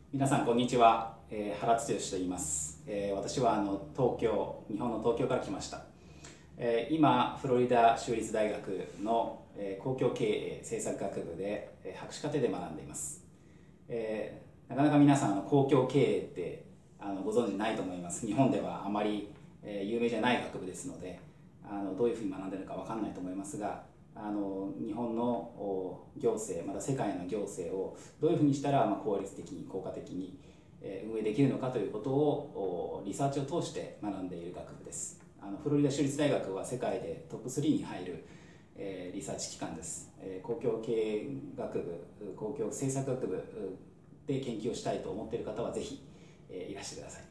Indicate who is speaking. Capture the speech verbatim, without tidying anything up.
Speaker 1: 皆さんこんにちは、えー、原剛と言います、えー、私はあの東京日本の東京から来ました、えー、今フロリダ州立大学の、えー、公共経営政策学部で、えー、博士課程で学んでいます、えー、なかなか皆さんあの公共経営ってあのご存知ないと思います。日本ではあまり、えー、有名じゃない学部ですので、あのどういうふうに学んでいるのか分かんないと思いますが、あの日本の行政また世界の行政をどういうふうにしたら、まあ、効率的に効果的に運営できるのかということをリサーチを通して学んでいる学部です。あのフロリダ州立大学は世界でトップスリーに入る、えー、リサーチ機関です。えー、公共経営学部公共政策学部で研究をしたいと思っている方はぜひ、えー、いらしてください。